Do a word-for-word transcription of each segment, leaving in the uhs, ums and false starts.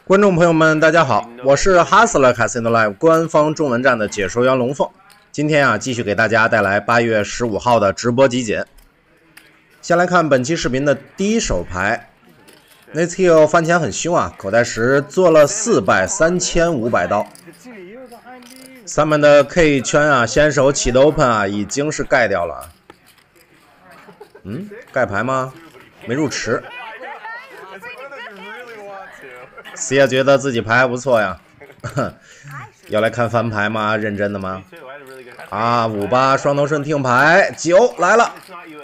观众朋友们，大家好，我是 Hustler Casino Live 官方中文站的解说员龙凤。今天啊，继续给大家带来八月十五号的直播集锦。先来看本期视频的第一手牌 ，Nate Hill 翻钱很凶啊，口袋十做了四败三千五百刀。三门的 K 圈啊，先手起的 Open 啊，已经是盖掉了。嗯，盖牌吗？没入池。Sia 觉得自己牌还不错呀，要来看翻牌吗？认真的吗？啊，五八双头顺听牌，九来了。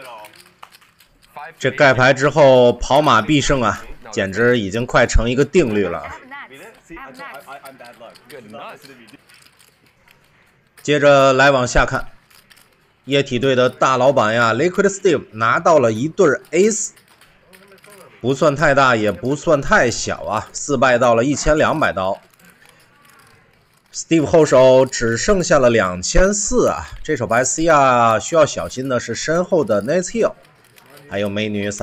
这盖牌之后跑马必胜啊，简直已经快成一个定律了。接着来往下看，液体队的大老板呀 ，Liquid Steve 拿到了一对 Ace。不算太大，也不算太小啊，四败到了一千两百刀。Steve 后手只剩下了两千四啊，这手牌 Sia 需要小心的是身后的 Nate Hill， 还有美女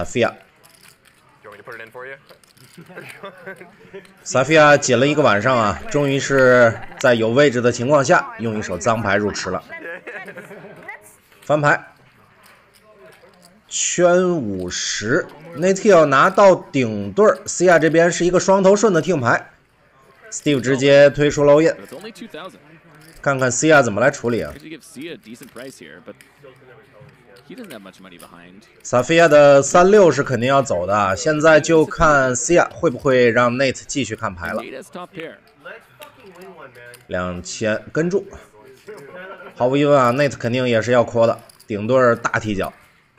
Sophia。Sophia 解了一个晚上啊，终于是在有位置的情况下，用一手脏牌入池了。翻牌，圈五十。Nate Hill 拿到顶对 ，Sia 这边是一个双头顺的听牌 ，Steve 直接推出漏印，看看 Sia 怎么来处理啊。Sophia 的三六是肯定要走的，现在就看 Sia 会不会让 Nate 继续看牌了。两千跟住，毫无疑问啊 ，Nate 肯定也是要 call 的，顶对大踢脚。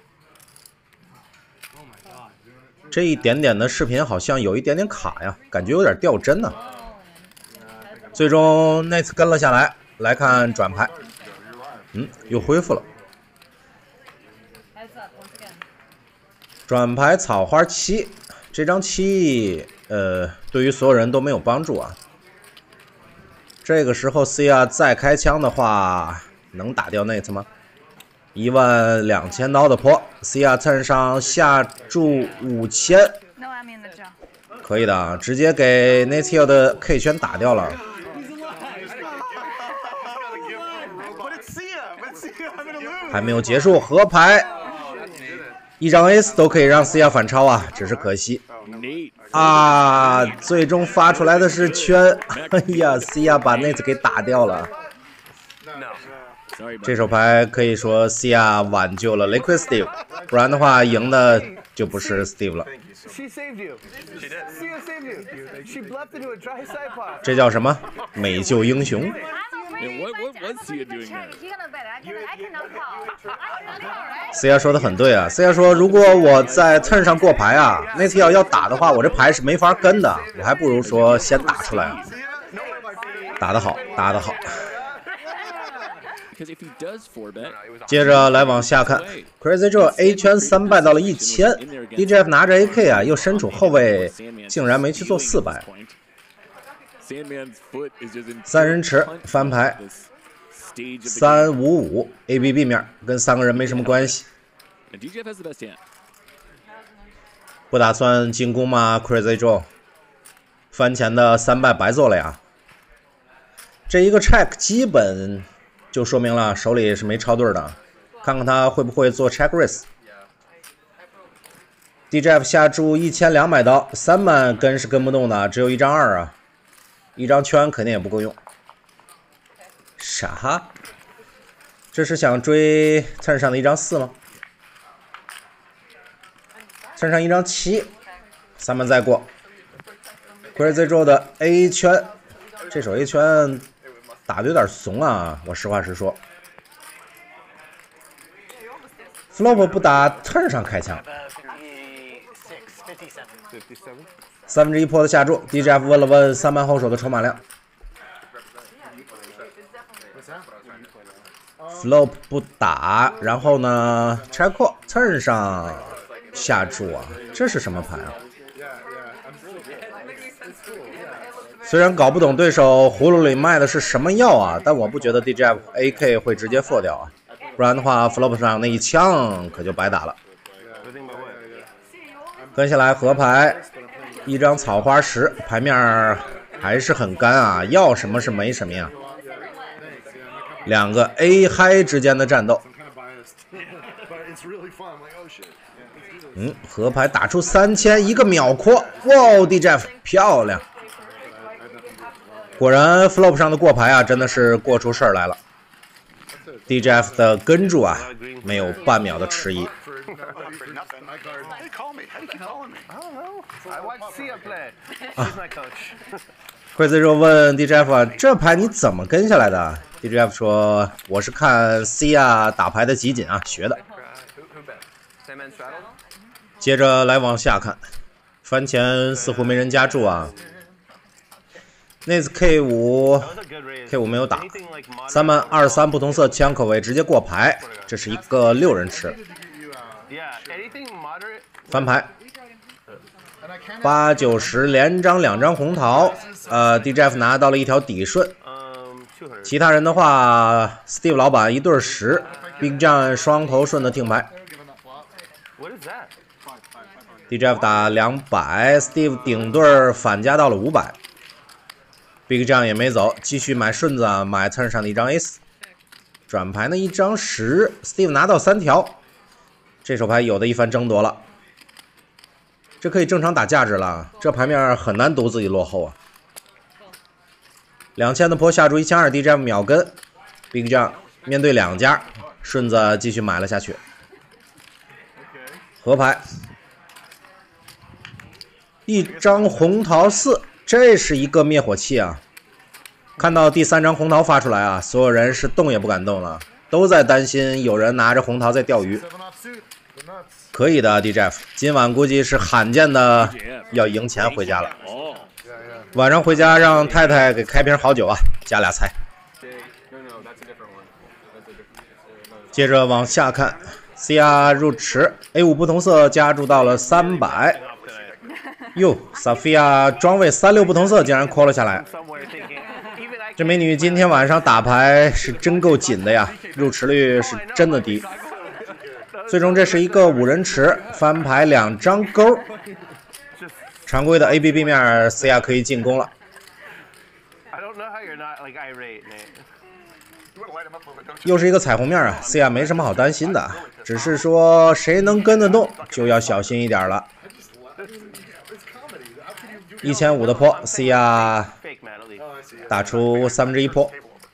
这一点点的视频好像有一点点卡呀，感觉有点掉帧呢。最终 Nate 跟了下来，来看转牌，嗯，又恢复了。转牌草花七，这张七，呃，对于所有人都没有帮助啊。这个时候 Sia 再开枪的话，能打掉 Nate 吗？一万两千刀的坡 ，Sia 蹭上下注五千，可以的，直接给 Nate Hill 的 K 圈打掉了。还没有结束，合牌，一张 Ace 都可以让 Sia 反超啊，只是可惜啊，最终发出来的是圈，哎呀 ，Sia 把 Nate 给打掉了。这手牌可以说 Sia 挽救了 Liquid Steve， 不然的话赢的就不是 Steve 了。这叫什么？美救英雄。Sia 说的很对啊 ，Sia 说如果我在turn上过牌啊，那次要要打的话，我这牌是没法跟的，我还不如说先打出来。打得好，打得好。接着来往下看 ，Crazy Joe A 圈三败到了一千 ，D J F 拿着 A K 啊，又身处后卫，竟然没去做四败。三人池翻牌，三五五 A B B 面跟三个人没什么关系。不打算进攻吗 ？Crazy Joe 翻前的三败白做了呀。这一个 check 基本。就说明了手里是没超对的，看看他会不会做 check raise。D J F 下注一千两百刀，三万跟是跟不动的，只有一张二啊，一张圈肯定也不够用。啥？这是想追蹭上的一张四吗？蹭上一张七，三万再过。Crazy Joe 的 A 圈，这手 A 圈。打的有点怂啊，我实话实说。Flop 不打 turn 上开枪，三分之一坡的下注 ，D J F 问了问三万后手的筹码量。Flop 不打，然后呢 check call turn 上下注啊，这是什么牌啊？虽然搞不懂对手葫芦里卖的是什么药啊，但我不觉得 D J F A K 会直接破掉啊，不然的话 flop 上那一枪可就白打了。跟下来合牌一张草花十，牌面还是很干啊，要什么是没什么呀。两个 A 嗨之间的战斗。嗯，河牌打出三千，一个秒扩，哇 ，D J F 漂亮。果然 flop 上的过牌啊，真的是过出事儿来了。D J F 的跟住啊，没有半秒的迟疑。啊，惠子就问 D J F 啊，这牌你怎么跟下来的 ？D J F 说，我是看 C 啊打牌的集锦啊学的。接着来往下看，翻前似乎没人加注啊。那次 K 五 K 五没有打，三慢二三不同色枪口位直接过牌，这是一个六人池。翻牌，八九十连张两张红桃，呃 ，D J F 拿到了一条底顺。其他人的话 ，Steve 老板一对十 ，Big John 双头顺的听牌。D J F 打两百 ，Steve 顶对反加到了五百。Big John 也没走，继续买顺子，买turn上的一张 A 四，转牌呢一张十 ，Steve 拿到三条，这手牌有的一番争夺了，这可以正常打价值了，这牌面很难独自己落后啊。两千的坡下注一千二 ，D J F 秒跟 ，Big John 面对两家，顺子继续买了下去，河牌，一张红桃四。这是一个灭火器啊！看到第三张红桃发出来啊，所有人是动也不敢动了，都在担心有人拿着红桃在钓鱼。可以的 ，D J F， 今晚估计是罕见的要赢钱回家了。晚上回家让太太给开瓶好酒啊，加俩菜。接着往下看 ，C R 入池 ，A 五不同色加注到了三百。哟，萨菲亚装位三六不同色竟然 call 了下来，这美女今天晚上打牌是真够紧的呀，入池率是真的低。最终这是一个五人池，翻牌两张勾，常规的 A B B 面 C 亚可以进攻了。又是一个彩虹面啊 ，C 亚没什么好担心的，只是说谁能跟得动就要小心一点了。一千五的坡 ，C 亚打出三分之一坡。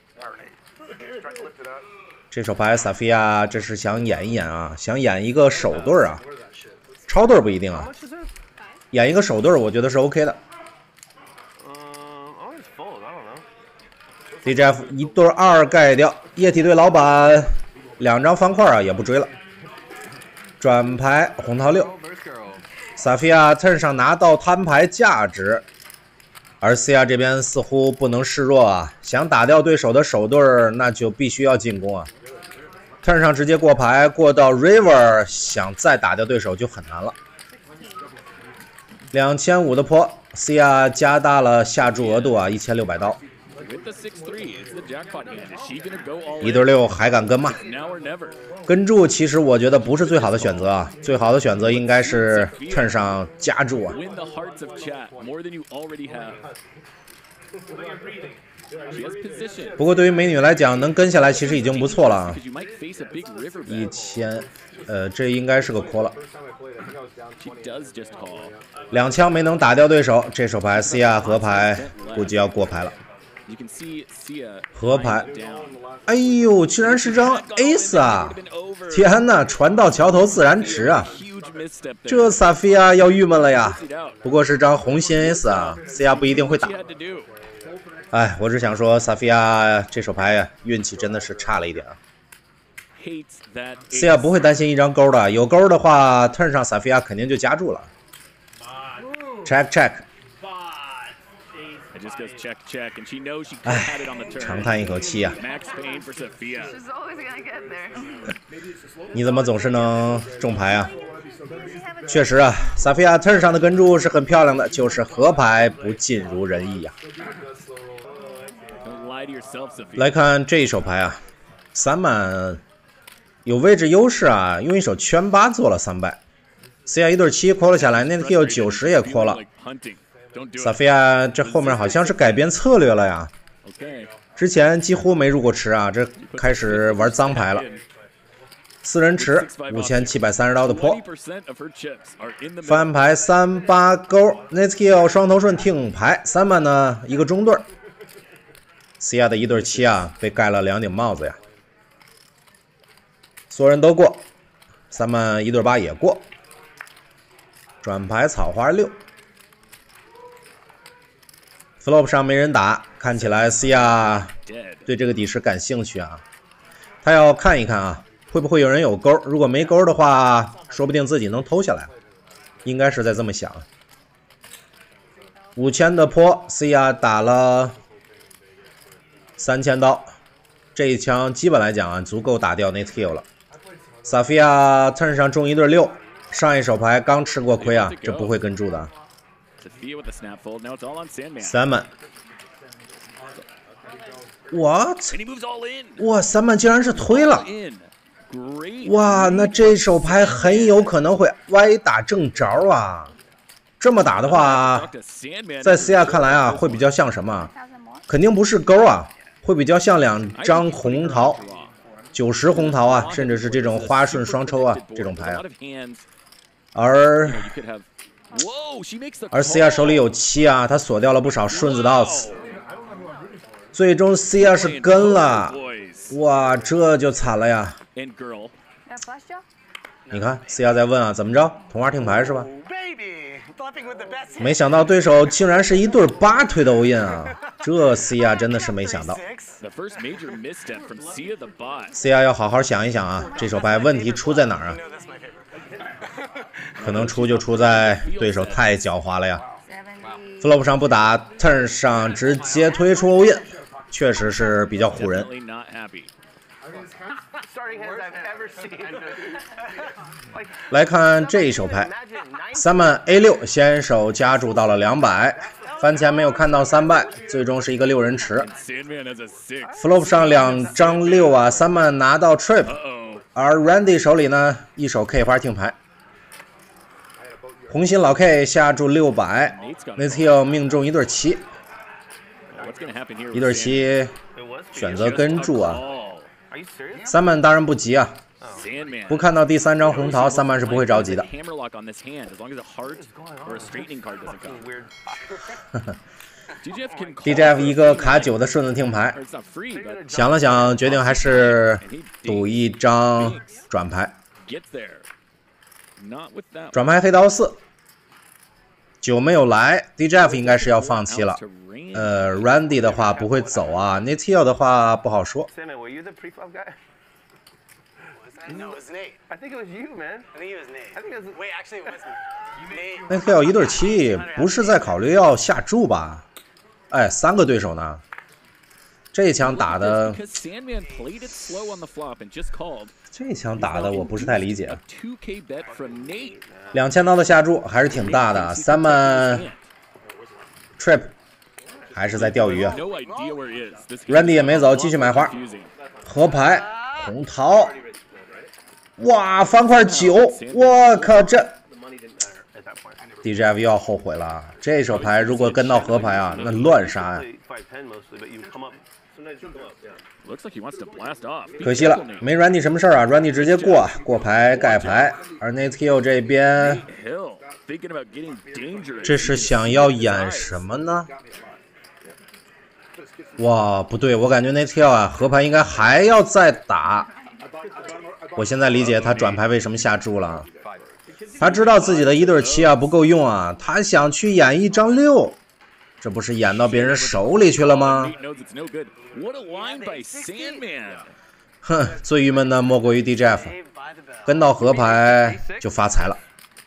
这手牌萨菲亚这是想演一演啊，想演一个手对啊，超对不一定啊，演一个手对我觉得是 OK 的。D J F 一对二盖掉，液体队老板两张方块啊也不追了，转牌红桃六。萨菲亚 turn 上拿到摊牌价值，而 C R 这边似乎不能示弱啊，想打掉对手的手对那就必须要进攻啊。turn 上直接过牌，过到 river， 想再打掉对手就很难了。两千五的坡 ，C R 加大了下注额度啊，一千六百刀。一对六还敢跟吗？跟注其实我觉得不是最好的选择啊，最好的选择应该是 turn 上加注啊。不过对于美女来讲，能跟下来其实已经不错了啊。一千，呃，这应该是个 call 了。两枪没能打掉对手，这手牌 C R 河牌估计要过牌了。河牌，哎呦，居然是张 ace 啊！天哪，船到桥头自然直啊！这萨菲亚要郁闷了呀。不过是张红心 ace 啊 ，C R 不一定会打。哎，我只想说，萨菲亚这手牌呀，运气真的是差了一点啊。C R 不会担心一张勾的，有勾的话 ，turn 上萨菲亚肯定就加注了。check check。哎，长叹一口气啊！你怎么总是能中牌啊？确实啊，萨菲亚 turn 上的跟注是很漂亮的，就是河牌不尽如人意啊。来看这一手牌啊，三满有位置优势啊，用一手圈八做了三败。 C 亚一对七扩了下来 ，Netkill 九十也扩了。萨菲亚这后面好像是改变策略了呀，之前几乎没入过池啊，这开始玩脏牌了。四人池五千七百三十刀的坡，翻牌三八勾 ，Netkill 双头顺听牌，三万呢一个中对 ，C 亚的一对七啊被盖了两顶帽子呀，所有人都过，三万一对八也过，转牌草花六。flop 上没人打，看起来 C 亚对这个底池感兴趣啊，他要看一看啊，会不会有人有勾？如果没勾的话，说不定自己能偷下来，应该是在这么想。五千的坡 ，C 亚打了三千刀，这一枪基本来讲啊，足够打掉 Netkill 了。萨菲亚 turn 上中一对六，上一手牌刚吃过亏啊，这不会跟住的。三万 ，what？ 哇，三万竟然是推了！哇，那这手牌很有可能会歪打正着啊！这么打的话，在 C 亚看来啊，会比较像什么？肯定不是勾啊，会比较像两张红桃，九十红桃啊，甚至是这种花顺双抽啊这种牌啊，而。而 C 亚手里有七啊，他锁掉了不少顺子的 outs， 最终 C 亚是跟了，哇，这就惨了呀！你看 C 亚在问啊，怎么着？同花听牌是吧？没想到对手竟然是一对八推的欧印啊，这 C 亚真的是没想到。C 亚要好好想一想啊，这手牌问题出在哪儿啊？可能出就出在对手太狡猾了呀 ，flop 上不打 ，turn 上直接推出欧印，确实是比较唬人。来看这一手牌，三万 A 六先手加注到了两百，翻前没有看到三败，最终是一个六人池。flop 上两张六啊，三万拿到 trip， 而 Randy 手里呢一手 K 花听牌。红心老 K 下注六百 ，Netkill 命中一对七，一对七选择跟注啊。三曼当然不急啊，不看到第三张红桃，三曼是不会着急的。D J F 一个卡九的顺子听牌，想了想，决定还是赌一张转牌。转牌黑桃四，九没有来 ，D J F 应该是要放弃了。呃 ，Randy 的话不会走啊 ，Netkill 的话不好说。Netkill 一对七，不是在考虑要下注吧？哎，三个对手呢，这一枪打的。这枪打的我不是太理解，两千刀的下注还是挺大的，三万 trip 还是在钓鱼啊 ，Randy 也没走，继续买花，合牌红桃，哇，翻块九，我靠，这 D J F 又要后悔了，这手牌如果跟到合牌啊，那乱杀呀。可惜了，没 Randy 什么事儿啊 ，Randy 直接过过牌盖牌，而 Netkill 这边，这是想要演什么呢？哇，不对，我感觉 Netkill 啊，合牌应该还要再打。我现在理解他转牌为什么下注了，他知道自己的一对七啊不够用啊，他想去演一张六。这不是演到别人手里去了吗？哼，最郁闷的莫过于 D J F， 跟到合牌就发财了。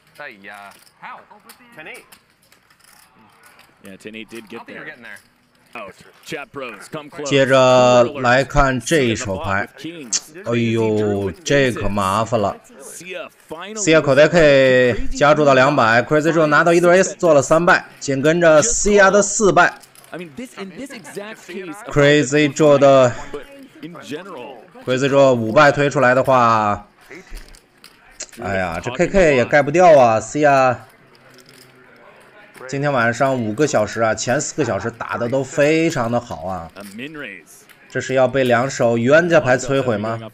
接着来看这一手牌，哎呦，这可麻烦了。C 亚口袋 K 加注到两百 ，Crazy Joe 拿到一对 S 做了三败，紧跟着 C 亚的四败。Crazy Joe 的 Crazy Joe 五败推出来的话， 哎呀，这 K K 也盖不掉啊 ！C 啊，今天晚上五个小时啊，前四个小时打的都非常的好啊。这是要被两手冤家牌摧毁吗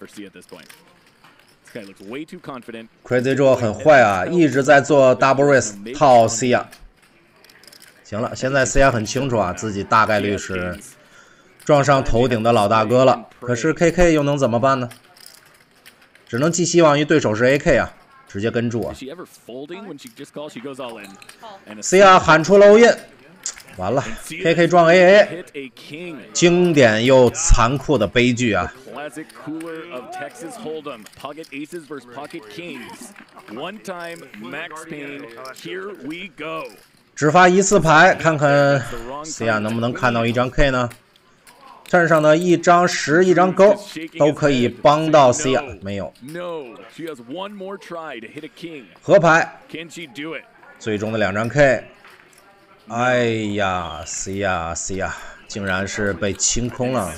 ？Crazy Joe 很坏啊，一直在做 double raise 套 C 啊。行了，现在 C 啊很清楚啊，自己大概率是撞上头顶的老大哥了。可是 K K 又能怎么办呢？只能寄希望于对手是 A K 啊，直接跟住啊。C 啊喊出了欧印，完了 ，K K 撞 A A， 经典又残酷的悲剧啊！只发一次牌，看看 C 啊能不能看到一张 K 呢？ turn 上的一张十，一张勾都可以帮到 C 啊，没有。合牌，最终的两张 K。哎呀 ，C 呀 C 呀，竟然是被清空了，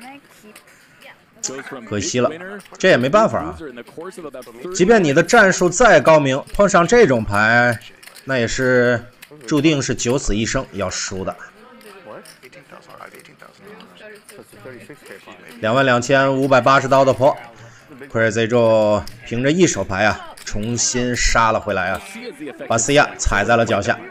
可惜了，这也没办法啊。即便你的战术再高明，碰上这种牌，那也是注定是九死一生要输的。 两万两千五百八十刀的婆 ，Crazy Joe 凭着一手牌啊，重新杀了回来啊，把 C 亚踩在了脚下。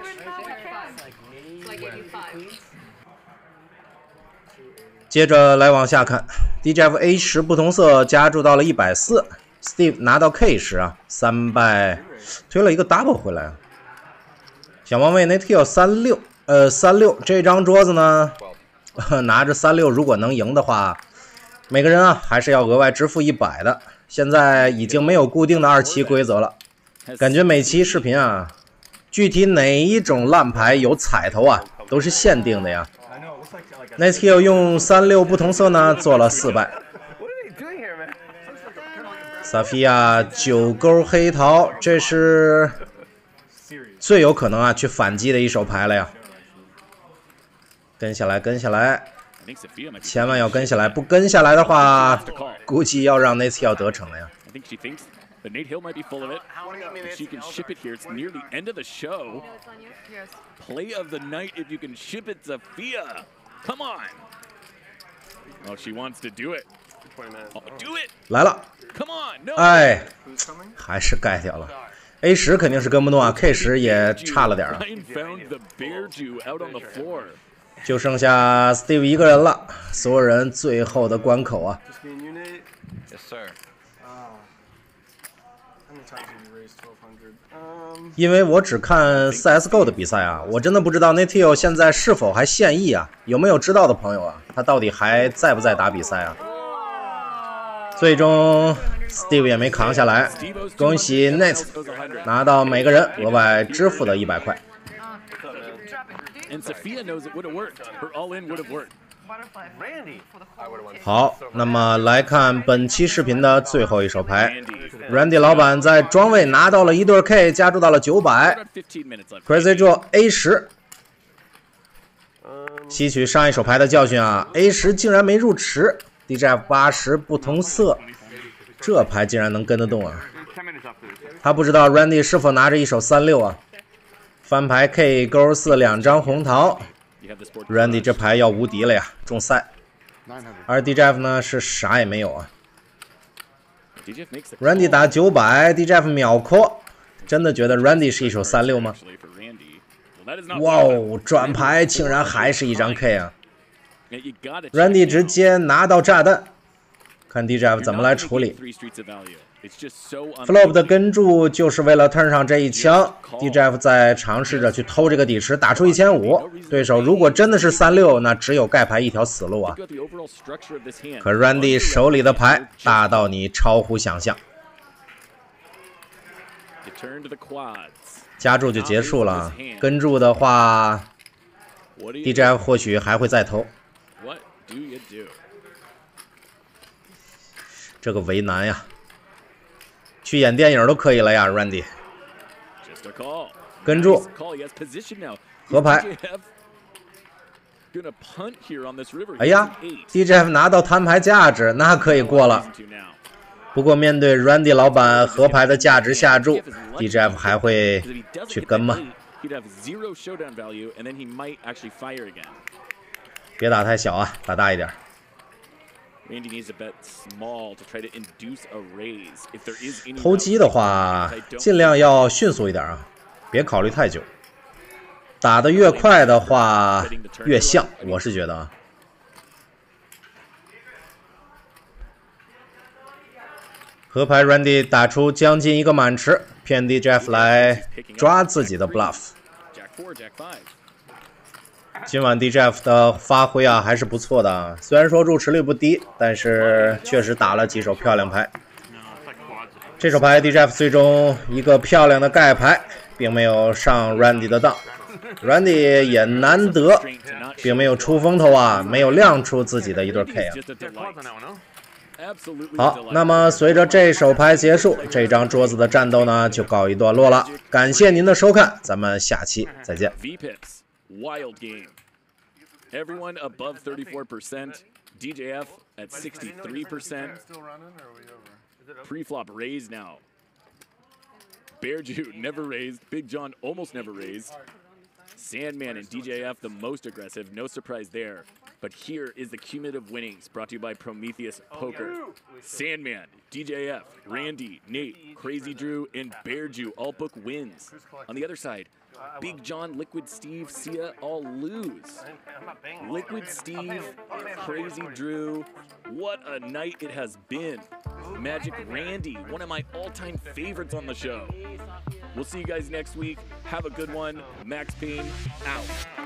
接着来往下看 ，D J F A 十不同色加注到了一百四 ，Steve 拿到 K 十啊，三败推了一个 double 回来啊。小王位 Nate 三六，呃三六这张桌子呢？ 拿着三六，如果能赢的话，每个人啊还是要额外支付一百的。现在已经没有固定的二期规则了，感觉每期视频啊，具体哪一种烂牌有彩头啊，都是限定的呀。Nice Kill 用三六不同色呢做了四败。萨菲亚九勾黑桃，这是最有可能啊去反击的一手牌了呀。 跟下来，跟下来，千万要跟下来！不跟下来的话，估计要让 Nate Hill 得逞了呀。来了，哎，还是盖掉了。A 十肯定是跟不动啊 ，K 十也差了点啊。 就剩下 Steve 一个人了，所有人最后的关口啊！因为我只看 C S G O 的比赛啊，我真的不知道 Nate Hill 现在是否还现役啊？有没有知道的朋友啊？他到底还在不在打比赛啊？最终 Steve 也没扛下来，恭喜 Nate 拿到每个人额外支付的一百块。 好，那么来看本期视频的最后一手牌 ，Randy 老板在庄位拿到了一对 K， 加注到了九百 ，Crazy Joe A 十，吸取上一手牌的教训啊 ，A 十竟然没入池 ，D J F 八十不同色，这牌竟然能跟得动啊！他不知道 Randy 是否拿着一手三六啊。 翻牌 K 勾四两张红桃 ，Randy 这牌要无敌了呀，中赛。而 D J F 呢是啥也没有啊。Randy 打九百 ，D J F 秒 call， 真的觉得 Randy 是一手三六吗？哇哦，转牌竟然还是一张 K 啊 ！Randy 直接拿到炸弹，看 D J F 怎么来处理。 Flop 的跟注就是为了 turn 上这一枪 ，D J F 在尝试着去偷这个底池，打出一千五。对手如果真的是三六，那只有盖牌一条死路啊。可 Randy 手里的牌大到你超乎想象，加注就结束了。跟注的话 ，D J F 或许还会再偷。这个为难呀。 去演电影都可以了呀 ，Randy。跟住，合牌。哎呀 ，D J F 拿到摊牌价值，那可以过了。 不过面对 Randy 老板合牌的价值下注 ，D J F 还会去跟吗？别打太小啊，打大一点。投机的话，尽量要迅速一点啊，别考虑太久。打得越快的话，越像，我是觉得啊。合牌 Randy 打出将近一个满池，骗 D J F 来抓自己的 bluff。今晚 D J F 的发挥啊还是不错的啊，虽然说入池率不低，但是确实打了几手漂亮牌。这手牌 D J F 最终一个漂亮的盖牌，并没有上 Randy 的当。Randy 也难得，并没有出风头啊，没有亮出自己的一对 K 啊。好，那么随着这手牌结束，这张桌子的战斗呢就告一段落了。感谢您的收看，咱们下期再见。 Wild game. Everyone above thirty-four percent. D J F at sixty-three percent. Pre-flop raised now. Bear Jew never raised. Big John almost never raised. Sandman and D J F the most aggressive. No surprise there. But here is the cumulative winnings brought to you by Prometheus Poker. Sandman, D J F, Randy, Nate, Crazy Drew, and Bear Jew all book wins. On the other side, Big John, Liquid Steve, Sia all lose. Liquid Steve, Crazy Drew, what a night it has been. Magic Randy, one of my all-time favorites on the show. We'll see you guys next week. Have a good one. Max Payne, out.